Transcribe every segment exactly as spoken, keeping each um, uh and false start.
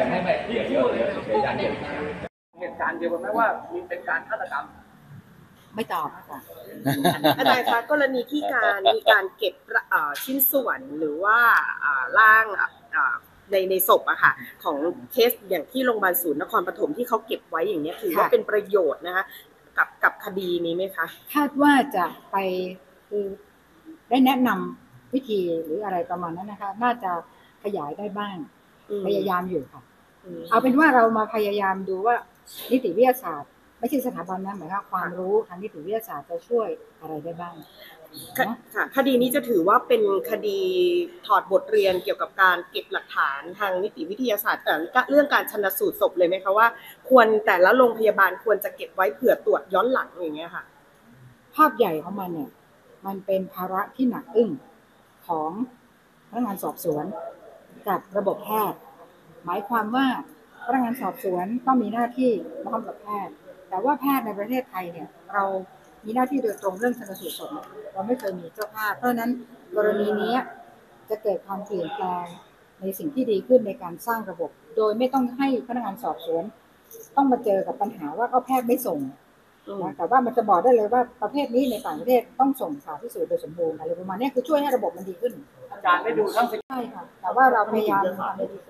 ไม่ไม่เดี๋ยวเดี๋ยวเดี๋ยวเดี๋ยวยันเดี๋ยวเหตุการณ์เดียวกันไหมว่ามีเป็นการฆาตกรรมไม่ตอบค่ะอาจารย์คะกรณีที่การมีการเก็บชิ้นส่วนหรือว่าร่างในในศพอะค่ะของเคสอย่างที่โรงพยาบาลศูนย์นครปฐมที่เขาเก็บไว้อย่างนี้ถือว่าเป็นประโยชน์นะคะกับกับคดีนี้ไหมคะคาดว่าจะไปคือได้แนะนำวิธีหรืออะไรประมาณนั้นนะคะน่าจะขยายได้บ้างพยายามอยู่ค่ะเอาเป็นว่าเรามาพยายามดูว่านิติวิทยาศาสตร์ไม่ใช่สถาบันนะหมายถึงความรู้ทางนิติวิทยาศาสตร์จะช่วยอะไรได้บ้างค่ะคดีนี้จะถือว่าเป็นคดีถอดบทเรียนเกี่ยวกับการเก็บหลักฐานทางนิติวิทยาศาสตร์แต่เรื่องการชันสูตรศพเลยไหมคะว่าควรแต่ละโรงพยาบาลควรจะเก็บไว้เผื่อตรวจย้อนหลังอย่างเงี้ยค่ะภาพใหญ่ของมันเนี่ยมันเป็นภาระที่หนักอึ้งของพนักงานสอบสวนกับระบบแพทย์หมายความว่าพนักงานสอบสวนต้องมีหน้าที่พร้อมกับแพทย์แต่ว่าแพทย์ในประเทศไทยเนี่ยเรามีหน้าที่โดยตรงเรื่องชันสูตรศพเราไม่เคยมีเจ้าภาพเพราะฉะนั้นกรณีนี้จะเกิดความเปลี่ยนแปลงในสิ่งที่ดีขึ้นในการสร้างระบบโดยไม่ต้องให้พนักงานสอบสวนต้องมาเจอกับปัญหาว่าก็แพทย์ไม่ส่งนะแต่ว่ามันจะบอกได้เลยว่าประเภทนี้ในต่างประเทศต้องส่งผ่าพิสูจน์โดยสมบูรณ์อะไรประมาณนี้คือช่วยให้ระบบมันดีขึ้นอาจารย์ได้ดูทั้งใช่ค่ะแต่ว่าเราพยายามทำให้ดี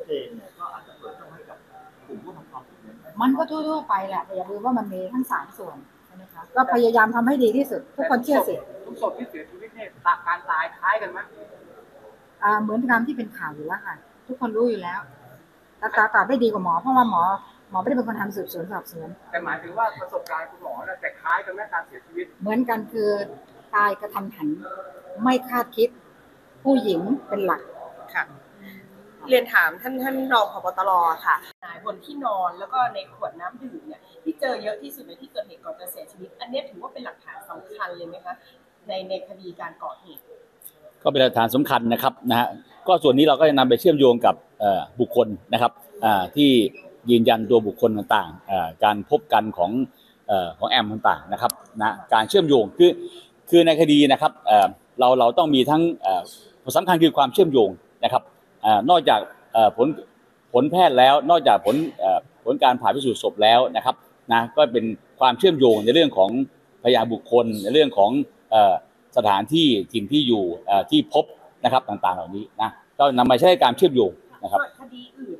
มันก็ทั่วๆไปแหละแต่อย่าลืมว่ามันมีทั้งสามส่วนใช่ไหมคะก็พยายามทำให้ดีที่สุดทุกคนเชื่อสิทุกศพที่เสียชีวิตเนี่ยการตายคล้ายกันไหมอ่าเหมือนตามที่เป็นข่าวอยู่แล้วค่ะทุกคนรู้อยู่แล้วแต่ตอบได้ดีกว่าหมอเพราะว่าหมอหมอไม่ได้เป็นคนทำสืบสวนสอบสวนแต่หมายถึงว่าประสบการณ์คุณหมอเนี่ยแต่คล้ายกันไหมการเสียชีวิตเหมือนกันคือตายกระทันหันไม่คาดคิดผู้หญิงเป็นหลักค่ะเรียนถามท่านท่านรองผบ.ตร.ค่ะบนที่นอนแล้วก็ในขวดน้ำดื่มเนี่ยที่เจอเยอะที่สุดในที่เกิดเหตุก่อนจะเสียชีวิตอันนี้ถือว่าเป็นหลักฐานสำคัญเลยไหมคะในในคดีการก่อเหตุก็เป็นหลักฐานสำคัญนะครับนะฮะก็ส่วนนี้เราก็จะนำไปเชื่อมโยงกับบุคคลนะครับที่ยืนยันตัวบุคคลต่างๆการพบกันของของแอมต่างๆนะครับนะการเชื่อมโยงคือคือในคดีนะครับเราเราต้องมีทั้งสำคัญคือความเชื่อมโยงนะครับนอกจากผลผลแพทย์แล้วนอกจากผลผลการผ่าพิสูจน์ศพแล้วนะครับนะก็เป็นความเชื่อมโยงในเรื่องของพยานบุคคลในเรื่องของสถานที่ถิ่นที่อยู่ที่พบนะครับต่างๆเหล่านี้นะก็นำมาใช้การเชื่อมโยงนะครับคดีอื่น